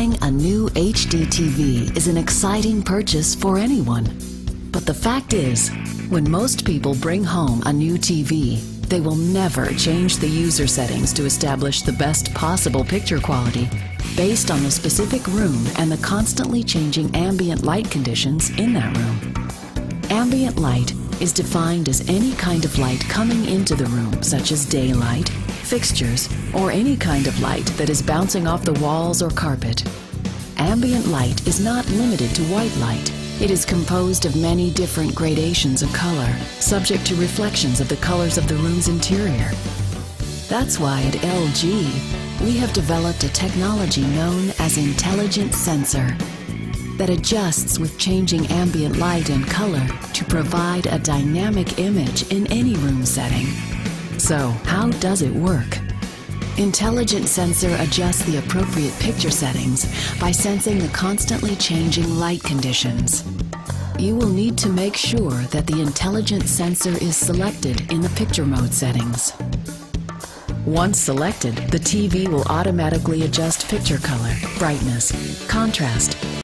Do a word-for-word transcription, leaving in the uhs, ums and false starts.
Buying a new H D T V is an exciting purchase for anyone. But the fact is, when most people bring home a new T V, they will never change the user settings to establish the best possible picture quality based on the specific room and the constantly changing ambient light conditions in that room. Ambient light is defined as any kind of light coming into the room, such as daylight, fixtures, or any kind of light that is bouncing off the walls or carpet. Ambient light is not limited to white light. It is composed of many different gradations of color, subject to reflections of the colors of the room's interior. That's why at L G, we have developed a technology known as Intelligent Sensor that adjusts with changing ambient light and color to provide a dynamic image in any room setting. So, how does it work? Intelligent Sensor adjusts the appropriate picture settings by sensing the constantly changing light conditions. You will need to make sure that the Intelligent Sensor is selected in the picture mode settings. Once selected, the T V will automatically adjust picture color, brightness, contrast,